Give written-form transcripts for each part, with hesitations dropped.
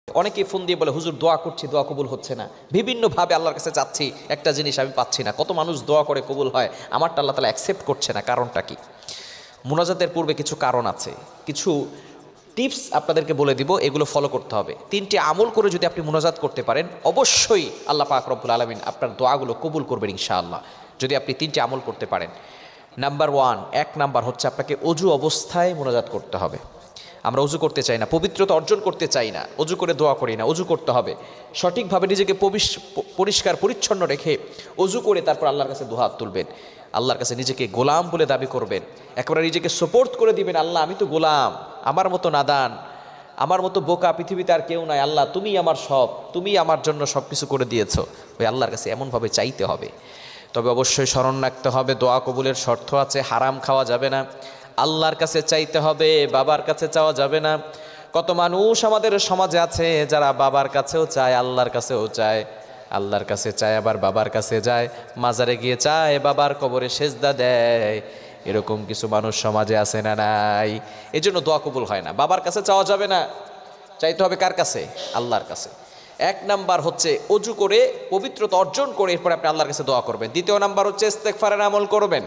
অনেকেই ফোন দিয়ে বলে, হুজুর দোয়া করছি, দোয়া কবুল হচ্ছে না, বিভিন্নভাবে আল্লাহর কাছে চাচ্ছি, একটা জিনিস আমি পাচ্ছি না। কত মানুষ দোয়া করে কবুল হয়, আমারটা আল্লাহ তাআলা অ্যাকসেপ্ট করছে না, কারণটা কি? মুনাজাতের পূর্বে কিছু কারণ আছে, কিছু টিপস আপনাদেরকে বলে দিব, এগুলো ফলো করতে হবে। 3টি আমল করে যদি আপনি মুনাজাত করতে পারেন, অবশ্যই আল্লাহ পাক রব্বুল আলামিন আপনার দোয়াগুলো কবুল করবেন ইনশাআল্লাহ, যদি আপনি 3টি আমল করতে পারেন। নাম্বার 1, 1 নাম্বার হচ্ছে আপনাকে অজু অবস্থায় মুনাজাত করতে হবে। আমরা অজু করতে চাই না, পবিত্রতা অর্জন করতে চাই না, অজু করে দোয়া করি না। অজু করতে হবে সঠিকভাবে, নিজেকে পরিষ্কার পরিচ্ছন্ন রেখে অজু করে তারপর আল্লাহর কাছে দুহাত তুলবেন, আল্লাহর কাছে নিজেকে গোলাম বলে দাবি করবেন, একেবারে নিজেকে সাপোর্ট করে দিবেন, আল্লাহ আমি তো গোলাম, আমার মতো নাদান, আমার মতো বোকা পৃথিবীতে আর কেউ নাই, আল্লাহ তুমি আমার সব, তুমি আমার জন্য সব কিছু করে দিয়েছো। ওই আল্লাহর কাছে এমনভাবে চাইতে হবে। তবে অবশ্যই স্মরণ রাখতে হবে, দোয়া কবুলের শর্ত আছে, হারাম খাওয়া যাবে না, আল্লাহর কাছে চাইতে হবে, বাবার কাছে চাওয়া যাবে না। কত মানুষ আমাদের সমাজে আছে যারা বাবার কাছেও চায়, আল্লাহর কাছেও চায়, আল্লাহর কাছে চায় আবার বাবার কাছে যায়, মাজারে গিয়ে চায়, বাবার কবরে সেজদা দেয়। এরকম কিছু মানুষ সমাজে আছে না নাই? এই জন্য দোয়া কবুল হয় না। বাবার কাছে চাওয়া যাবে না, চাইতে হবে কার কাছে? আল্লাহর কাছে। 1 নাম্বার হচ্ছে অজু করে পবিত্রতা অর্জন করে এরপরে আপনি আল্লাহর কাছে দোয়া করবেন। 2 নাম্বার হচ্ছে ইস্তেগফারের আমল করবেন।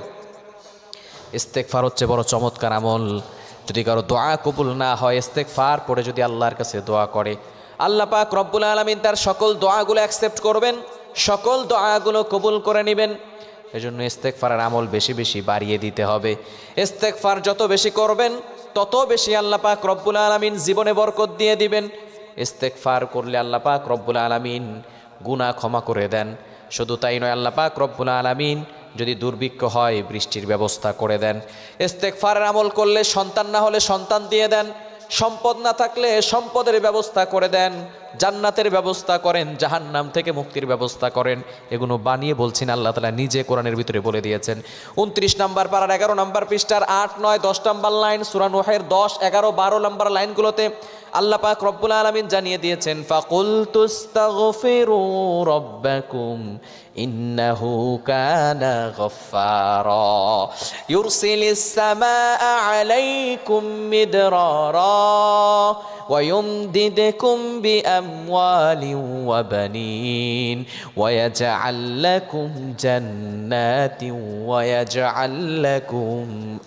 ইস্তেগফার হচ্ছে বড় চমৎকার আমল। যদি কারো দোয়া কবুল না হয়, ইস্তেগফার পড়ে যদি আল্লাহর কাছে দোয়া করে, আল্লাহ পাক রব্বুল আলামিন তার সকল দোয়াগুলো অ্যাকসেপ্ট করবেন, সকল দোয়াগুলো কবুল করে নেবেন। এজন্য ইস্তেগফারের আমল বেশি বেশি বাড়িয়ে দিতে হবে। ইস্তেগফার যত বেশি করবেন তত বেশি আল্লাহ পাক রব্বুল আলামিন জীবনে বরকত দিয়ে দিবেন। ইস্তেগফার করলে আল্লাহ পাক রব্বুল আলামিন গুনাহ ক্ষমা করে দেন। শুধু তাই নয়, আল্লাহ পাক রব্বুল আলামিন যদি দুর্ভিক্ষ হয় বৃষ্টির ব্যবস্থা করে দেন। ইস্তেগফারের আমল করলে সন্তান না হলে সন্তান দিয়ে দেন, সম্পদ না থাকলে সম্পদের ব্যবস্থা করে দেন, জান্নাতের ব্যবস্থা করেন, জাহান্নাম থেকে মুক্তির ব্যবস্থা করেন। এগুলো বানিয়ে বলছেন, আল্লাহ তাআলা নিজে কোরআনের ভিতরে বলে দিয়েছেন। 29 নম্বর পারার 11 নম্বর পৃষ্ঠার 8, 9, 10 নম্বর লাইন, সূরা নূহের 10, 11, 12 নম্বর লাইনগুলোতে আল্লাহ পাক রব্বুল আলামিন জানিয়ে দিয়েছেন, ফাকুলতুস্তাগফিরু রাব্বাকুম ইন্নাহু কানা গফফারা ইউরসিলিস সামাআ আলাইকুম মিদরারা ওয়া ইউমদিদকুম বিআমওয়ালিন ওয়া বানিন ওয়া ইয়াজআল লাকুম জান্নাতিন ওয়া ইয়াজআল লাকুম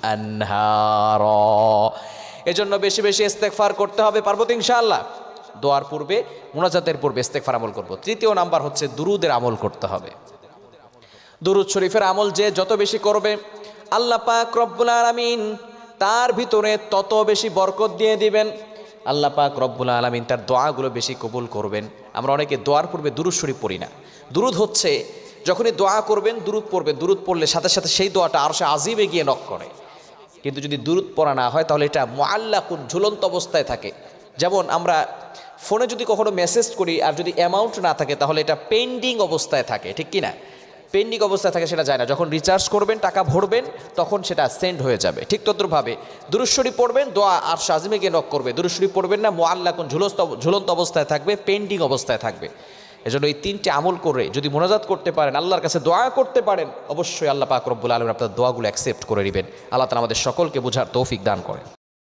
আনহারা। এজন্য বেশি বেশি ইস্তেগফার করতে হবে। পারবো তো ইনশাআল্লাহ? দোয়ার পূর্বে, মুনাজাতের পূর্বে ইস্তেগফার আমল করব। 3 নাম্বার হচ্ছে দুরুদের আমল করতে হবে। দুরুদ শরীফের আমল যে যত বেশি করবে, আল্লাহ পাক রব্বুল আলামিন তার ভিতরে তত বেশি বরকত দিয়ে দিবেন। আল্লাহ পাক রব্বুল আলামিন তার দোয়াগুলো বেশি কবুল করবেন। আমরা অনেকে দোয়ার পূর্বে দুরুদ শরীফ পড়ি না। দুরুদ হচ্ছে যখনই দোয়া করবেন দুরুদ পড়বেন, দুরুদ পড়লে সাথে সাথে সেই দোয়াটা আরশে আজিমে গিয়ে নক করে। কিন্তু যদি দুরুদ পড়া না হয় তাহলে এটা মুআল্লাকুন, ঝুলন্ত অবস্থায় থাকে। যেমন আমরা ফোনে যদি কখনো মেসেজ করি আর যদি অ্যামাউন্ট না থাকে তাহলে এটা পেন্ডিং অবস্থায় থাকে, ঠিক কি না? পেন্ডিং অবস্থায় থাকে, সেটা যায় না। যখন রিচার্জ করবেন, টাকা ভরবেন, তখন সেটা সেন্ড হয়ে যাবে। ঠিক তদ্রুপভাবে দুরূদ শরীফ পড়বেন, দোয়া আরশে আজিমে গিয়ে নক করবে। দুরূদ শরীফ পড়বেন না, মুআল্লাকুন, ঝুলন্ত অবস্থায় থাকবে, পেন্ডিং অবস্থায় থাকবে। এজন্য এই 3টে আমল করে যদি মুনাজাত করতে পারেন, আল্লাহর কাছে দোয়া করতে পারেন, অবশ্যই আল্লাহ পাক রব্বুল আলামিন আপনার দোয়াগুলো অ্যাকসেপ্ট করে নেবেন। আল্লাহ তাআলা আমাদের সকলকে বুঝার তৌফিক দান করেন।